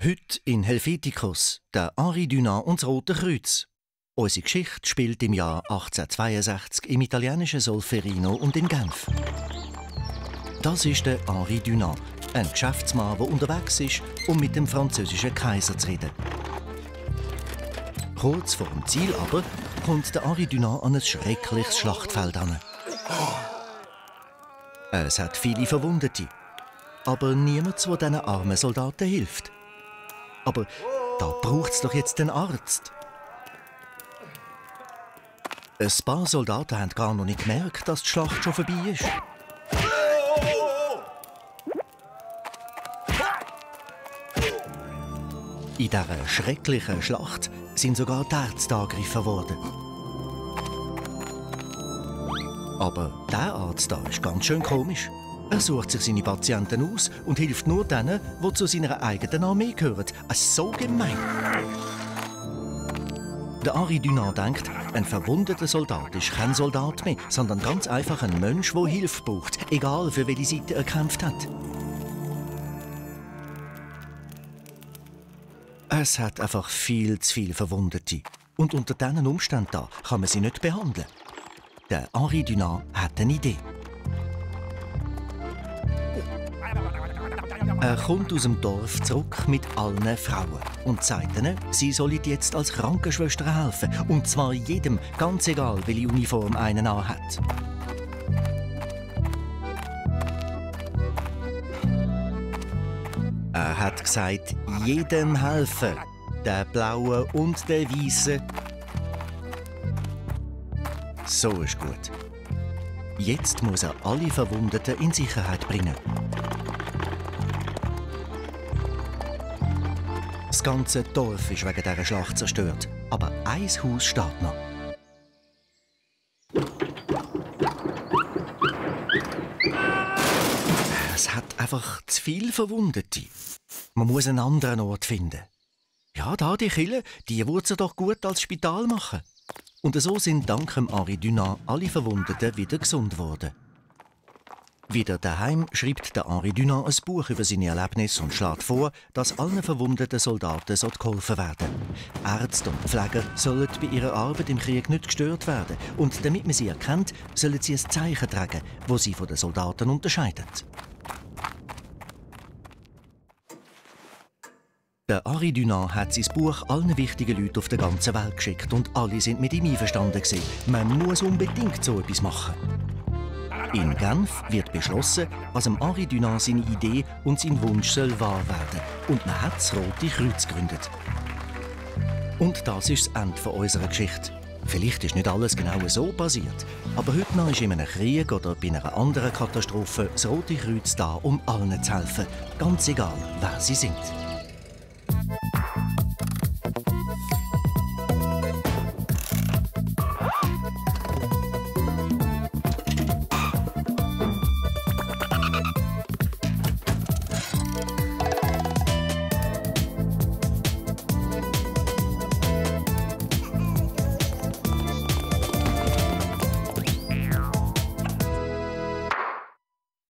Heute in Helveticus, der Henri Dunant und das Rote Kreuz. Unsere Geschichte spielt im Jahr 1862 im italienischen Solferino und in Genf. Das ist der Henri Dunant, ein Geschäftsmann, der unterwegs ist, um mit dem französischen Kaiser zu reden. Kurz vor dem Ziel aber kommt der Henri Dunant an ein schreckliches Schlachtfeld an. Es hat viele Verwundete, aber niemand, der diesen armen Soldaten hilft. Aber da braucht es doch jetzt einen Arzt. Ein paar Soldaten haben gar noch nicht gemerkt, dass die Schlacht schon vorbei ist. In dieser schrecklichen Schlacht sind sogar die Ärzte angegriffen worden. Aber der Arzt da ist ganz schön komisch. Er sucht sich seine Patienten aus und hilft nur denen, die zu seiner eigenen Armee gehören. So gemein. Der Henri Dunant denkt, ein verwundeter Soldat ist kein Soldat mehr, sondern ganz einfach ein Mensch, der Hilfe braucht, egal für welche Seite er gekämpft hat. Es hat einfach viel zu viele Verwundete. Und unter diesen Umständen da kann man sie nicht behandeln. Der Henri Dunant hat eine Idee. Er kommt aus dem Dorf zurück mit allen Frauen und sagt ihnen, sie sollen jetzt als Krankenschwester helfen. Und zwar jedem, ganz egal, welche Uniform einen anhat. Er hat gesagt, jedem helfen. Der Blaue und der Weiße. So ist gut. Jetzt muss er alle Verwundeten in Sicherheit bringen. Das ganze Dorf ist wegen dieser Schlacht zerstört, aber ein Haus steht noch. Es hat einfach zu viele Verwundete. Man muss einen anderen Ort finden. Ja, da die Kille, die würde sie doch gut als Spital machen. Und so sind dank dem Henri Dunant alle Verwundeten wieder gesund worden. Wieder daheim schreibt der Henri Dunant ein Buch über seine Erlebnisse und schlägt vor, dass allen verwundeten Soldaten geholfen werden soll. Ärzte und Pfleger sollen bei ihrer Arbeit im Krieg nicht gestört werden. Und damit man sie erkennt, sollen sie ein Zeichen tragen, das sie von den Soldaten unterscheidet. Der Henri Dunant hat sein Buch allen wichtigen Leuten auf der ganzen Welt geschickt und alle sind mit ihm einverstanden gewesen. Man muss unbedingt so etwas machen. In Genf wird beschlossen, was dem Henri Dunant seine Idee und sein Wunsch soll wahr werden. Und man hat das Rote Kreuz gegründet. Und das ist das Ende unserer Geschichte. Vielleicht ist nicht alles genau so passiert, aber heute noch ist in einem Krieg oder bei einer anderen Katastrophe das Rote Kreuz da, um allen zu helfen. Ganz egal, wer sie sind.